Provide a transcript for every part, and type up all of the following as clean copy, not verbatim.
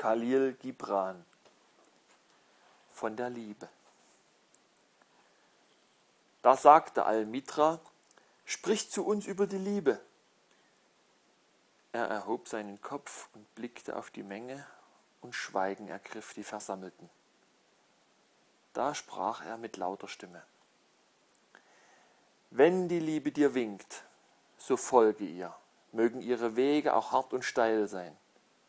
Khalil Gibran von der Liebe. Da sagte Al-Mitra: Sprich zu uns über die Liebe. Er erhob seinen Kopf und blickte auf die Menge, und Schweigen ergriff die Versammelten. Da sprach er mit lauter Stimme: Wenn die Liebe dir winkt, so folge ihr, mögen ihre Wege auch hart und steil sein.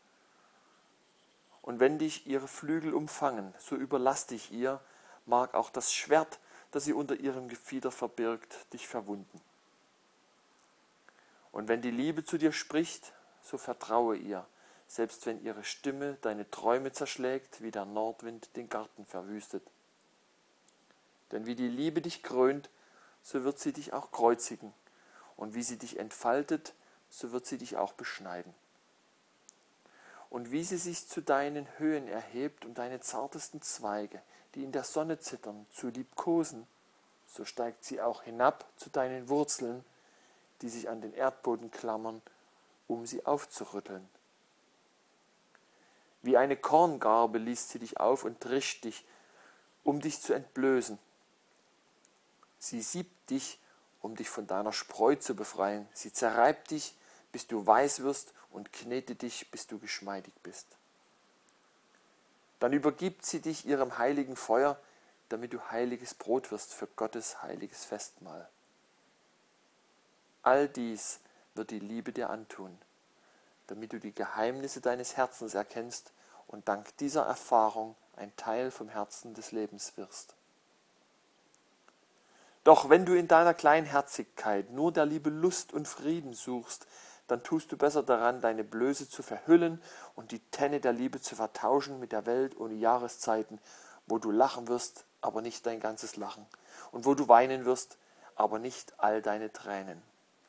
Und wenn dich ihre Flügel umfangen, so überlass dich ihr, mag auch das Schwert, das sie unter ihrem Gefieder verbirgt, dich verwunden. Und wenn die Liebe zu dir spricht, so vertraue ihr, selbst wenn ihre Stimme deine Träume zerschlägt, wie der Nordwind den Garten verwüstet. Denn wie die Liebe dich krönt, so wird sie dich auch kreuzigen, und wie sie dich entfaltet, so wird sie dich auch beschneiden. Und wie sie sich zu deinen Höhen erhebt, um deine zartesten Zweige, die in der Sonne zittern, zu liebkosen, so steigt sie auch hinab zu deinen Wurzeln, die sich an den Erdboden klammern, um sie aufzurütteln. Wie eine Korngarbe liest sie dich auf und trischt dich, um dich zu entblößen. Sie siebt dich, um dich von deiner Spreu zu befreien. Sie zerreibt dich, bis du weiß wirst, und knetet dich, bis du geschmeidig bist. Dann übergibt sie dich ihrem heiligen Feuer, damit du heiliges Brot wirst für Gottes heiliges Festmahl. All dies wird die Liebe dir antun, damit du die Geheimnisse deines Herzens erkennst und dank dieser Erfahrung ein Teil vom Herzen des Lebens wirst. Doch wenn du in deiner Kleinherzigkeit nur der Liebe Lust und Frieden suchst, dann tust du besser daran, deine Blöße zu verhüllen und die Tenne der Liebe zu vertauschen mit der Welt ohne Jahreszeiten, wo du lachen wirst, aber nicht dein ganzes Lachen, und wo du weinen wirst, aber nicht all deine Tränen.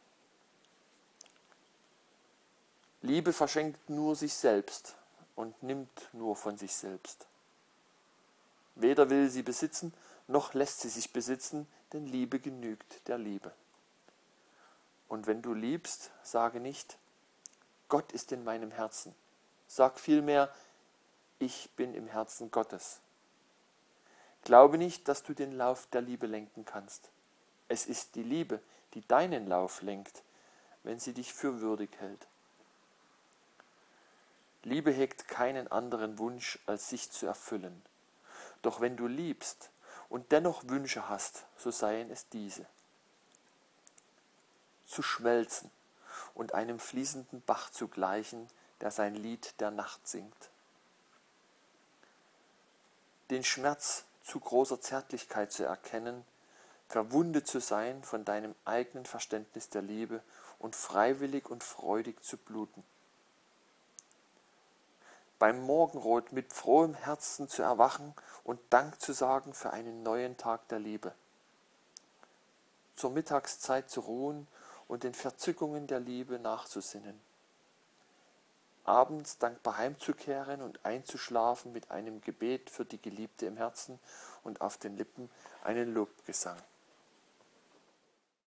Liebe verschenkt nur sich selbst und nimmt nur von sich selbst. Weder will sie besitzen, noch lässt sie sich besitzen, denn Liebe genügt der Liebe. Und wenn du liebst, sage nicht: Gott ist in meinem Herzen. Sag vielmehr: Ich bin im Herzen Gottes. Glaube nicht, dass du den Lauf der Liebe lenken kannst. Es ist die Liebe, die deinen Lauf lenkt, wenn sie dich für würdig hält. Liebe hegt keinen anderen Wunsch, als sich zu erfüllen. Doch wenn du liebst und dennoch Wünsche hast, so seien es diese: zu schmelzen und einem fließenden Bach zu gleichen, der sein Lied der Nacht singt. Den Schmerz zu großer Zärtlichkeit zu erkennen, verwundet zu sein von deinem eigenen Verständnis der Liebe und freiwillig und freudig zu bluten. Beim Morgenrot mit frohem Herzen zu erwachen und Dank zu sagen für einen neuen Tag der Liebe. Zur Mittagszeit zu ruhen und den Verzückungen der Liebe nachzusinnen. Abends dankbar heimzukehren und einzuschlafen mit einem Gebet für die Geliebte im Herzen und auf den Lippen einen Lobgesang.